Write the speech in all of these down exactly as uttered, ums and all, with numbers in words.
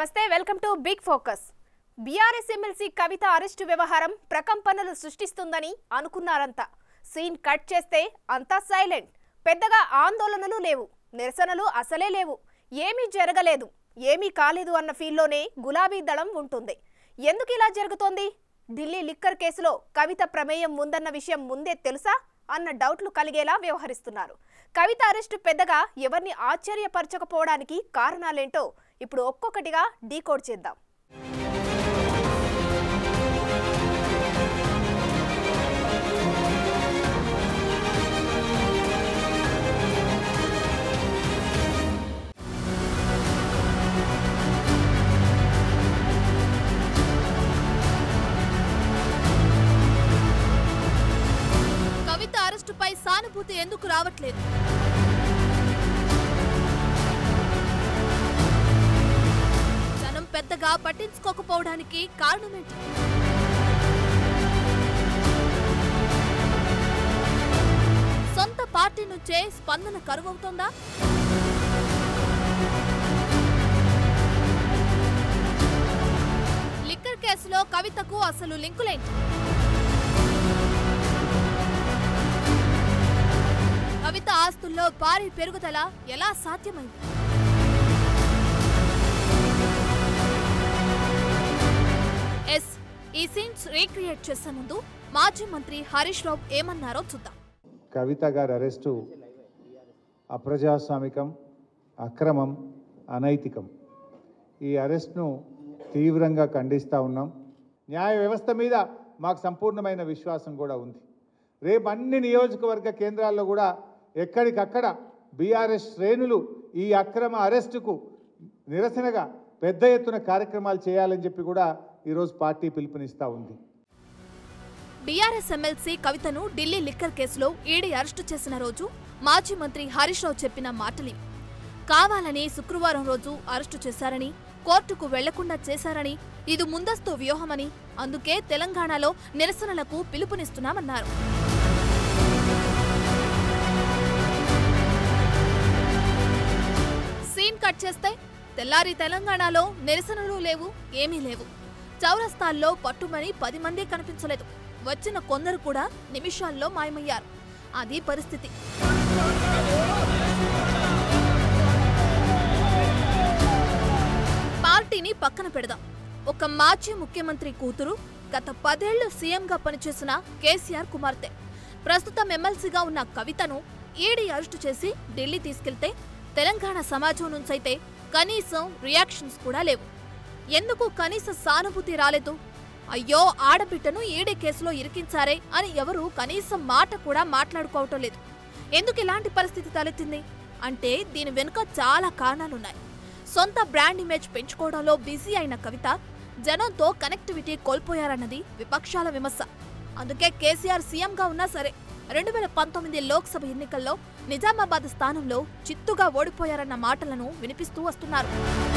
నమస్తే welcome to big focus. BRS MLC Kavitha arrest వ్యవహారం ప్రకంపనలు సృష్టిస్తుందని అనుకున్నారంతా. సీన్ కట్ చేస్తే అంతా సైలెంట్. పెద్దగా ఆందోళనలు లేవు, నిరసనలు అసలే లేవు, ఏమీ జరగలేదు, ఏమీ కాలేదు అన్న ఫీల్లోనే గులాబీ దళం ఉంటుంది. ఎందుకు ఇలా జరుగుతోంది? ఢిల్లీ లిక్కర్ కేసులో కవిత ప్రమేయం ఉందన్న విషయం ముందే తెలుసా అన్న డౌట్లు కలిగేలా వ్యవహరిస్తున్నారు. కవిత అరెస్టు పెద్దగా ఎవరిని ఆశ్చర్యపరచకపోవడానికి కారణాలేంటో ఇప్పుడు ఒక్కొక్కటిగా డీకోడ్ చేద్దాం. కవిత అరెస్టుపై సానుభూతి ఎందుకు రావట్లేదు? జనం పెద్దగా పట్టించుకోకపోవడానికి కారణమేంటి? సొంత పార్టీ నుంచే స్పందన కరువవుతోందా? లిక్కర్ కేసులో కవితకు అసలు లింకులేంటి? కవిత ఆస్తుల్లో భారీ పెరుగుదల ఎలా సాధ్యమైంది? ఎస్ ఈ సీన్స్ రీక్రియేట్ చేసే ముందు మాజీ మంత్రి హరీష్ రావు ఏమన్నారో చూద్దాం. కవిత గారి అరెస్టు అప్రజాస్వామికం, అక్రమం, అనైతికం. ఈ అరెస్ట్ను తీవ్రంగా ఖండిస్తూ ఉన్నాం. న్యాయ వ్యవస్థ మీద మాకు సంపూర్ణమైన విశ్వాసం కూడా ఉంది. రేపు అన్ని నియోజకవర్గ కేంద్రాల్లో కూడా ఎక్కడికక్కడ బీఆర్ఎస్ శ్రేణులు ఈ అక్రమ అరెస్టుకు నిరసనగా పెద్ద ఎత్తున కార్యక్రమాలు చేయాలని చెప్పి కూడా ఈరోజు పార్టీ పిలుపునిస్తూ ఉంది. బీఆర్ఎస్ ఎమ్మెల్సీ కవితను ఢిల్లీ లిక్కర్ కేసులో ఈడీ అరెస్టు చేసిన రోజు మాజీ మంత్రి హరీష్ రావు చెప్పిన మాటలి. కావాలని శుక్రవారం రోజు అరెస్టు చేశారని, కోర్టుకు వెళ్లకుండా చేశారని, ఇది ముందస్తు వ్యూహమని, అందుకే తెలంగాణలో నిరసనలకు పిలుపునిస్తున్నామన్నారు. సీన్ కట్ చేస్తే తెల్లారి తెలంగాణలో నిరసనలు లేవు, ఏమీ లేవు. చౌరస్తాల్లో పట్టుమని పది మంది కనిపించలేదు. వచ్చిన కొందరు కూడా నిమిషాల్లో మాయమయ్యారు. అది పరిస్థితి. పార్టీని పక్కన పెడదాం. ఒక మాజీ ముఖ్యమంత్రి కూతురు, గత పదేళ్లు సీఎంగా పనిచేసిన కేసీఆర్ కుమార్తె, ప్రస్తుతం ఎమ్మెల్సీగా ఉన్న కవితను ఈడీ అరెస్టు చేసి ఢిల్లీ తీసుకెళ్తే తెలంగాణ సమాజం నుంచైతే కనీసం రియాక్షన్స్ కూడా లేవు. ఎందుకు కనీస సానుభూతి రాలేదు? అయ్యో ఆడబిడ్డను ఈడీ కేసులో ఇరికించారే అని ఎవరు కనీసం మాట కూడా మాట్లాడుకోవటం లేదు. ఎందుకు ఇలాంటి పరిస్థితి తలెత్తింది అంటే దీని వెనుక చాలా కారణాలున్నాయి. సొంత బ్రాండ్ ఇమేజ్ పెంచుకోవడంలో బిజీ అయిన కవిత జనంతో కనెక్టివిటీ కోల్పోయారన్నది విపక్షాల విమర్శ. అందుకే కేసీఆర్ సీఎంగా ఉన్నా సరే రెండు వేల పంతొమ్మిది లోక్సభ ఎన్నికల్లో నిజామాబాద్ స్థానంలో చిత్తుగా ఓడిపోయారన్న మాటలను వినిపిస్తూ వస్తున్నారు.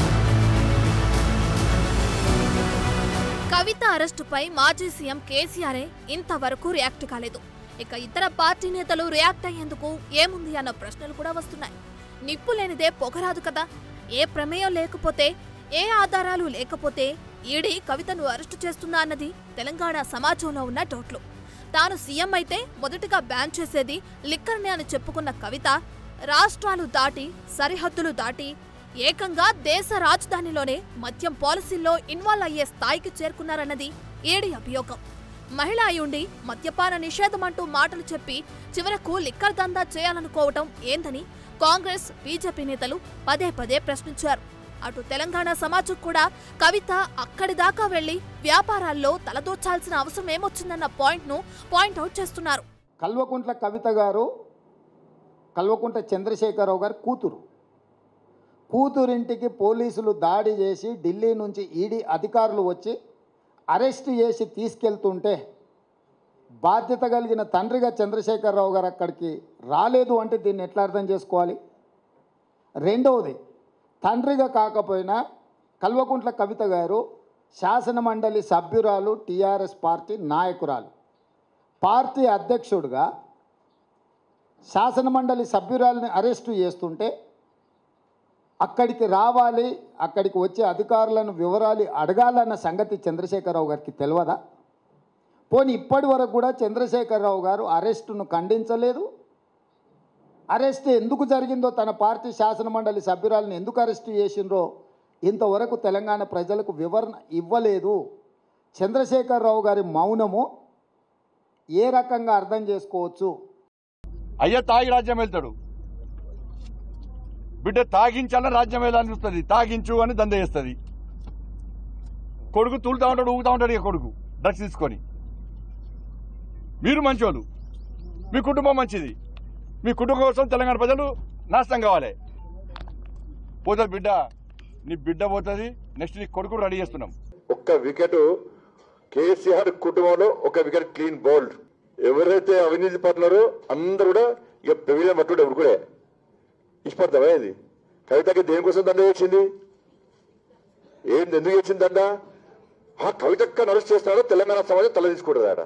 కవిత అరెస్టుపై మాజీ సీఎం కేసీఆరే ఇంతవరకు రియాక్ట్ కాలేదు. ఇక ఇతర పార్టీ నేతలు రియాక్ట్ అయ్యేందుకు ఏముంది అన్న ప్రశ్నలు కూడా వస్తున్నాయి. నిప్పు లేనిదే పొగరాదు కదా. ఏ ప్రమేయం లేకపోతే, ఏ ఆధారాలు లేకపోతే ఈడీ కవితను అరెస్టు చేస్తుందా అన్నది తెలంగాణ సమాజంలో ఉన్న డౌట్లు. తాను సీఎం అయితే మొదటిగా బ్యాన్ చేసేది లిక్కర్నే అని చెప్పుకున్న కవిత రాష్ట్రాలు దాటి, సరిహద్దులు దాటి ఏకంగా దేశ రాజధానిలోనే మద్యం పాలసీల్లో ఇన్వాల్వ్ అయ్యే స్థాయికి చేరుకున్నారన్నది ఈడీ అభియోగం. మహిళ అయ్యుండి మద్యపాన నిషేధమంటూ మాటలు చెప్పి చివరకు లిక్కర్ దందా చేయాలనుకోవటం ఏందని కాంగ్రెస్, బీజేపీ నేతలు పదే పదే ప్రశ్నించారు. అటు తెలంగాణ సమాజం కూడా కవిత అక్కడి దాకా వెళ్లి వ్యాపారాల్లో తలదూర్చాల్సిన అవసరం ఏమొచ్చిందన్న పాయింట్ను పాయింట్అవుట్ చేస్తున్నారు. కల్వకుంట్ల కవిత గారు కల్వకుంట్ల చంద్రశేఖరరావు గారి కూతురు. కూతురింటికి పోలీసులు దాడి చేసి ఢిల్లీ నుంచి ఈడీ అధికారులు వచ్చి అరెస్ట్ చేసి తీసుకెళ్తుంటే బాధ్యత కలిగిన తండ్రిగా చంద్రశేఖరరావు గారు అక్కడికి రాలేదు అంటే దీన్ని ఎట్లా అర్థం చేసుకోవాలి? రెండవది, తండ్రిగా కాకపోయినా కల్వకుంట్ల కవిత గారు శాసన మండలి సభ్యురాలు, టీఆర్ఎస్ పార్టీ నాయకురాలు, పార్టీ అధ్యక్షుడిగా శాసన మండలి సభ్యురాలని అరెస్టు చేస్తుంటే అక్కడికి రావాలి, అక్కడికి వచ్చే అధికారులను వివరాలు అడగాలన్న సంగతి చంద్రశేఖరరావు గారికి తెలియదా? పోనీ ఇప్పటి వరకు కూడా చంద్రశేఖరరావు గారు అరెస్టును ఖండించలేదు. అరెస్ట్ ఎందుకు జరిగిందో, తన పార్టీ శాసనమండలి సభ్యురాలను ఎందుకు అరెస్టు చేసిండ్రో ఇంతవరకు తెలంగాణ ప్రజలకు వివరణ ఇవ్వలేదు. చంద్రశేఖరరావు గారి మౌనము ఏ రకంగా అర్థం చేసుకోవచ్చు? అయ్యా తాగి రాజ్యం వెళ్తాడు, బిడ్డ తాగించాలని రాజ్యం వెళ్ళాలని చూస్తుంది, తాగించు అని దంద చేస్తుంది. కొడుకు తూలుతా ఉంటాడు, ఊగుతా ఉంటాడు. ఇక కొడుకు డ్రగ్స్ తీసుకొని. మీరు మంచోళ్ళు, మీ కుటుంబం మంచిది, మీ కుటుంబం కోసం తెలంగాణ ప్రజలు నాశనం కావాలి. పోతుంది బిడ్డ, నీ బిడ్డ పోతుంది. నెక్స్ట్ నీ కొడుకు రెడీ చేస్తున్నాం. ఒక్క వికెట్ కేసీఆర్ కుటుంబంలో ఒక వికెట్ క్లీన్ బౌల్డ్. ఎవరైతే అవినీతి పడుతున్నారో అందరూ కూడా ఇక పెవిలియన్ పట్టుకుంటే ఎవరు కూడా ఇష్టపడతావా? ఇది కవితకి దేనికోసం దండ చేసింది? ఏంది, ఎందుకు చేసింది దండ? ఆ కవితక్క నడుస్తు చేస్తున్నాడో తెలంగాణ సమాజం తల తీసుకుంటుందట.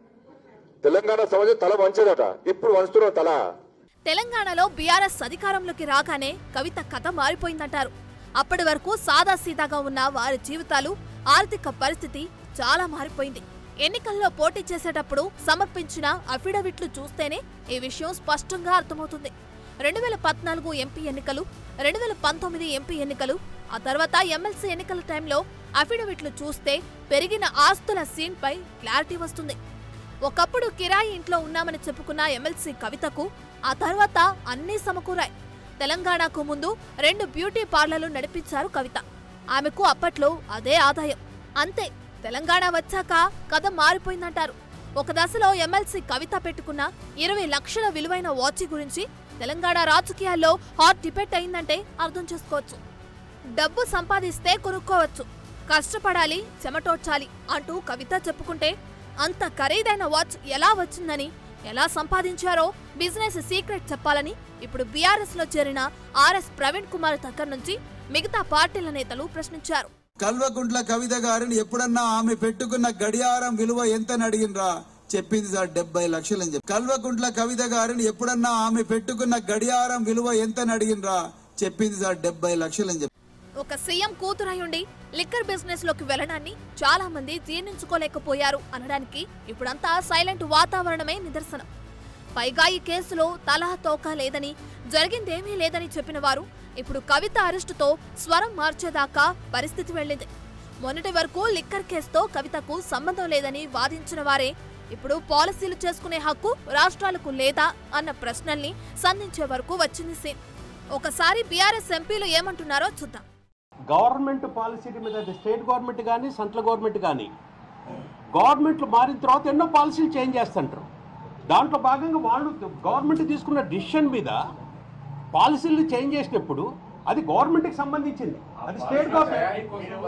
తెలంగాణ సమాజం తల వంచదట. ఇప్పుడు వంచుతున్నారు తల. తెలంగాణలో బీఆర్ఎస్ అధికారంలోకి రాగానే కవిత కథ మారిపోయిందంటారు. అప్పటి వరకు సాదాసీదాగా ఉన్న వారి జీవితాలు, ఆర్థిక పరిస్థితి చాలా మారిపోయింది. ఎన్నికల్లో పోటీ చేసేటప్పుడు సమర్పించిన అఫిడవిట్లు చూస్తేనే ఈ విషయం స్పష్టంగా అర్థమవుతుంది. రెండు వేల పద్నాలుగు ఎంపీ ఎన్నికలు, రెండు వేల పంతొమ్మిది ఎంపీ ఎన్నికలు, ఆ తర్వాత ఎమ్మెల్సీ ఎన్నికల టైంలో అఫిడవిట్లు చూస్తే పెరిగిన ఆస్తుల సీన్ పై క్లారిటీ వస్తుంది. ఒకప్పుడు కిరాయి ఇంట్లో ఉన్నామని చెప్పుకున్న ఎమ్మెల్సీ కవితకు ఆ తర్వాత అన్నీ సమకూరాయి. తెలంగాణకు ముందు రెండు బ్యూటీ పార్లర్లు నడిపించారు కవిత. ఆమెకు అప్పట్లో అదే ఆదాయం. అంతే, తెలంగాణ వచ్చాక కథ మారిపోయిందంటారు. ఒక దశలో ఎమ్మెల్సీ కవిత పెట్టుకున్న ఇరవై లక్షల విలువైన వాచ్ గురించి తెలంగాణ రాజకీయాల్లో హాట్ డిబేట్ అయిందంటే అర్థం చేసుకోవచ్చు. డబ్బు సంపాదిస్తే కొనుక్కోవచ్చు, కష్టపడాలి, చెమటోడ్చాలి అంటూ కవిత చెప్పుకుంటే అంత ఖరీదైన వాచ్ ఎలా వచ్చిందని, ఎలా సంపాదించారో బిజినెస్ సీక్రెట్ చెప్పాలని ఇప్పుడు బీఆర్ఎస్ లో చేరిన ఆర్ఎస్ ప్రవీణ్ కుమార్ దగ్గర నుంచి మిగతా పార్టీల నేతలు ప్రశ్నించారు. కల్వకుంట్ల కవిత గారిని ఎప్పుడన్నా ఆమె పెట్టుకున్న గడియారం విలువ ఎంతని అడిగినరా? చెప్పింది సార్ డెబ్బై లక్షలు అని చెప్పి. కల్వకుంట్ల కవిత గారిని ఎప్పుడన్నా ఆమె పెట్టుకున్న గడియారం విలువ ఎంతని అడిగినరా? చెప్పింది సార్ డెబ్బై లక్షలు అని చెప్పి. ఒక సీఎం కూతురయుండి లిక్కర్ బిజినెస్ లోకి వెళ్లడాన్ని చాలా మంది జీర్ణించుకోలేకపోయారు అనడానికి ఇప్పుడంతా సైలెంట్ వాతావరణమే నిదర్శనం. పైగా ఈ కేసులో తలా తోక లేదని, జరిగిందేమీ లేదని చెప్పిన వారు ఇప్పుడు కవిత అరెస్టుతో స్వరం మార్చేదాకా పరిస్థితి వెళ్లింది. మొన్నటి వరకు లిక్కర్ కేసుతో కవితకు సంబంధం లేదని వాదించిన వారే ఇప్పుడు పాలసీలు చేసుకునే హక్కు రాష్ట్రాలకు లేదా అన్న ప్రశ్నల్ని సంధించే వరకు వచ్చింది సీన్. ఒకసారి బీఆర్ఎస్ ఎంపీలు ఏమంటున్నారో చూద్దాం. గవర్నమెంట్ పాలసీ మీద స్టేట్ గవర్నమెంట్ కానీ సెంట్రల్ గవర్నమెంట్ కానీ గవర్నమెంట్లు మారిన తర్వాత ఎన్నో పాలసీలు చేంజ్ చేస్తుంటారు. దాంట్లో భాగంగా వాళ్ళు గవర్నమెంట్ తీసుకున్న డిసిషన్ మీద పాలసీలు చేంజ్ చేసినప్పుడు అది గవర్నమెంట్కి సంబంధించింది, అది స్టేట్ గవర్నమెంట్.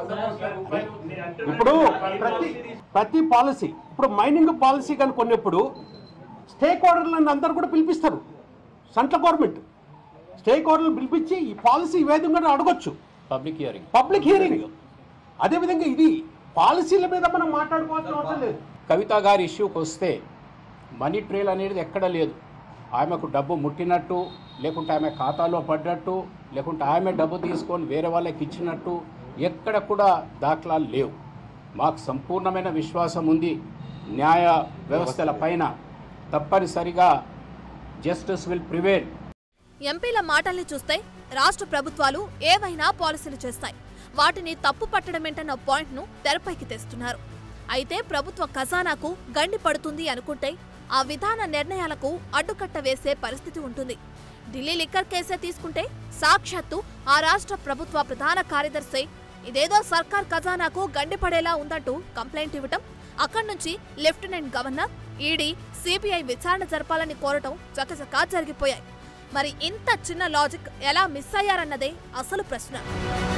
ఇప్పుడు ప్రతి ప్రతి పాలసీ, ఇప్పుడు మైనింగ్ పాలసీ కానీ కొన్నప్పుడు స్టేక్ హోల్డర్లను అందరూ కూడా పిలిపిస్తారు. సెంట్రల్ గవర్నమెంట్ స్టేక్ హోల్డర్లను పిలిపించి ఈ పాలసీ ఈ విధంగా అడగొచ్చు, పబ్లిక్ హియరింగ్ పబ్లిక్ హియరింగ్ అదేవిధంగా ఇది పాలసీల మీద మనం మాట్లాడుకోవాల్సిన అవసరం లేదు. కవిత గారి ఇష్యూకి వస్తే మనీ ట్రేల్ అనేది ఎక్కడ లేదు. ఆమెకు డబ్బు ముట్టినట్టు, లేకుంటే ఆమె ఖాతాలో పడ్డట్టు, లేకుంటే ఆమె డబ్బు తీసుకొని వేరే వాళ్ళకి ఇచ్చినట్టు ఎక్కడ కూడా దాఖలాలు లేవు. మాకు సంపూర్ణమైన విశ్వాసం ఉంది న్యాయ వ్యవస్థల పైన. తప్పనిసరిగా జస్టిస్ విల్ ప్రివేల్. ఎంపీల మాటల్ని చూస్తే రాష్ట్ర ప్రభుత్వాలు ఏవైనా పాలసీలు చేస్తాయి, వాటిని తప్పు పట్టడమేంటన్న పాయింట్ను తెరపైకి తెస్తున్నారు. అయితే ప్రభుత్వ ఖజానాకు గండి పడుతుంది అనుకుంటే ఆ విధాన నిర్ణయాలకు అడ్డుకట్ట వేసే పరిస్థితి ఉంటుంది. ఢిల్లీ లిక్కర్ కేసే తీసుకుంటే సాక్షాత్తు ఆ రాష్ట్ర ప్రభుత్వ ప్రధాన కార్యదర్శి ఇదేదో సర్కార్ ఖజానాకు గండిపడేలా ఉందంటూ కంప్లైంట్ ఇవ్వటం, అక్కడి నుంచి లెఫ్టినెంట్ గవర్నర్, ఈడీ, సిబిఐ విచారణ జరపాలని కోరటం చకచకా జరిగిపోయాయి. మరి ఇంత చిన్న లాజిక్ ఎలా మిస్ అయ్యారన్నదే అసలు ప్రశ్న.